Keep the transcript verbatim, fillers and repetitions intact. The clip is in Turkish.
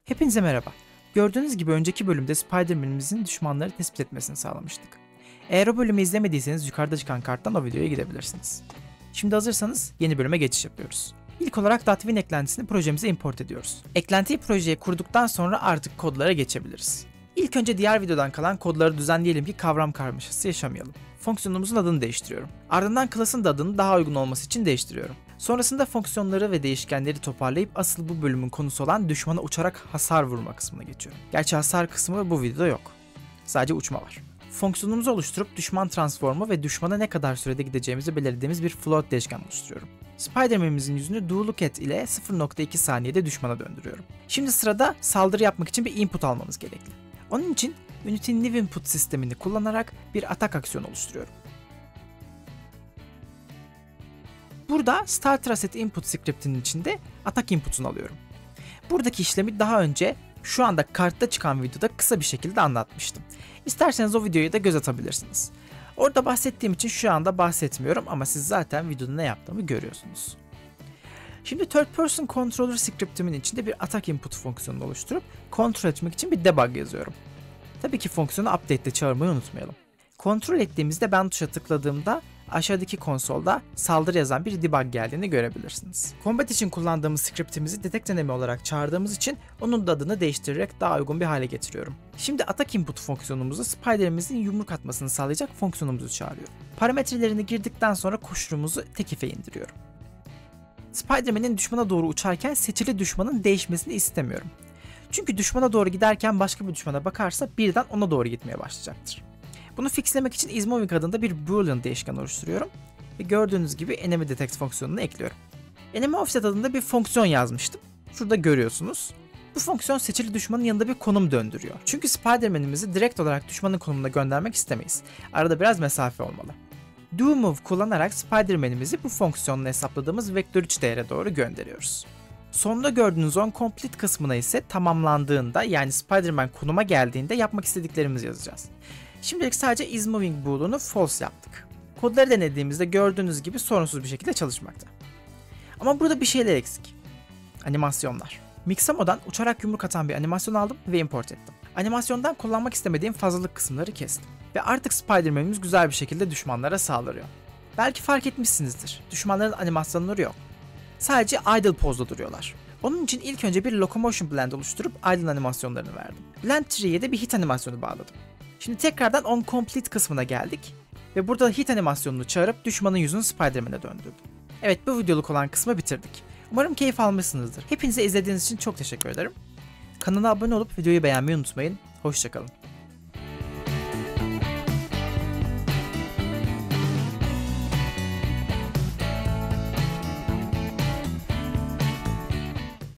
Hepinize merhaba. Gördüğünüz gibi önceki bölümde Spider-Man'imizin düşmanları tespit etmesini sağlamıştık. Eğer o bölümü izlemediyseniz yukarıda çıkan karttan o videoya gidebilirsiniz. Şimdi hazırsanız yeni bölüme geçiş yapıyoruz. İlk olarak Datwin eklentisini projemize import ediyoruz. Eklentiyi projeye kurduktan sonra artık kodlara geçebiliriz. İlk önce diğer videodan kalan kodları düzenleyelim ki kavram karmaşası yaşamayalım. Fonksiyonumuzun adını değiştiriyorum. Ardından class'ın da adını daha uygun olması için değiştiriyorum. Sonrasında fonksiyonları ve değişkenleri toparlayıp asıl bu bölümün konusu olan düşmana uçarak hasar vurma kısmına geçiyorum. Gerçi hasar kısmı bu videoda yok. Sadece uçma var. Fonksiyonumuzu oluşturup düşman transformu ve düşmana ne kadar sürede gideceğimizi belirlediğimiz bir float değişken oluşturuyorum. Spider-Man'imizin yüzünü do look at ile sıfır nokta iki saniyede düşmana döndürüyorum. Şimdi sırada saldırı yapmak için bir input almamız gerekli. Onun için Unity New Input sistemini kullanarak bir atak aksiyonu oluşturuyorum. Burada Start Reset Input scriptinin içinde atak input'unu alıyorum. Buradaki işlemi daha önce şu anda kartta çıkan videoda kısa bir şekilde anlatmıştım. İsterseniz o videoya da göz atabilirsiniz. Orada bahsettiğim için şu anda bahsetmiyorum ama siz zaten videoda ne yaptığımı görüyorsunuz. Şimdi Third Person Controller scriptimin içinde bir atak input fonksiyonunu oluşturup kontrol etmek için bir debug yazıyorum. Tabii ki fonksiyonu update'de çağırmayı unutmayalım. Kontrol ettiğimizde ben tuşa tıkladığımda aşağıdaki konsolda saldırı yazan bir debug geldiğini görebilirsiniz. Combat için kullandığımız scriptimizi detect enemy olarak çağırdığımız için onun da adını değiştirerek daha uygun bir hale getiriyorum. Şimdi atak input fonksiyonumuzu Spider'imizin yumruk atmasını sağlayacak fonksiyonumuzu çağırıyorum. Parametrelerini girdikten sonra koşulumuzu tekife indiriyorum. Spider-Man'in düşmana doğru uçarken seçili düşmanın değişmesini istemiyorum. Çünkü düşmana doğru giderken başka bir düşmana bakarsa birden ona doğru gitmeye başlayacaktır. Bunu fixlemek için isMoving adında bir boolean değişken oluşturuyorum ve gördüğünüz gibi enemy detect fonksiyonunu ekliyorum. Enemy offset adında bir fonksiyon yazmıştım. Şurada görüyorsunuz. Bu fonksiyon seçili düşmanın yanında bir konum döndürüyor. Çünkü Spider-Man'imizi direkt olarak düşmanın konumuna göndermek istemeyiz. Arada biraz mesafe olmalı. DoMove kullanarak Spider-Man'imizi bu fonksiyonla hesapladığımız vektör üç değere doğru gönderiyoruz. Sonunda gördüğünüz onComplete kısmına ise tamamlandığında, yani Spider-Man konuma geldiğinde yapmak istediklerimizi yazacağız. Şimdilik sadece isMoving boolean'u false yaptık. Kodları denediğimizde gördüğünüz gibi sorunsuz bir şekilde çalışmakta. Ama burada bir şeyler eksik. Animasyonlar. Mixamo'dan uçarak yumruk atan bir animasyon aldım ve import ettim. Animasyondan kullanmak istemediğim fazlalık kısımları kestim. Ve artık Spider-Man'imiz güzel bir şekilde düşmanlara saldırıyor. Belki fark etmişsinizdir. Düşmanların animasyonları yok. Sadece idle pose'da duruyorlar. Onun için ilk önce bir locomotion blend oluşturup idle animasyonlarını verdim. Blend tree'ye de bir hit animasyonu bağladım. Şimdi tekrardan onComplete kısmına geldik ve burada hit animasyonunu çağırıp düşmanın yüzünü Spider-Man'e döndürdüm. Evet, bu videoluk olan kısmı bitirdik. Umarım keyif almışsınızdır. Hepinize izlediğiniz için çok teşekkür ederim. Kanala abone olup videoyu beğenmeyi unutmayın. Hoşça kalın.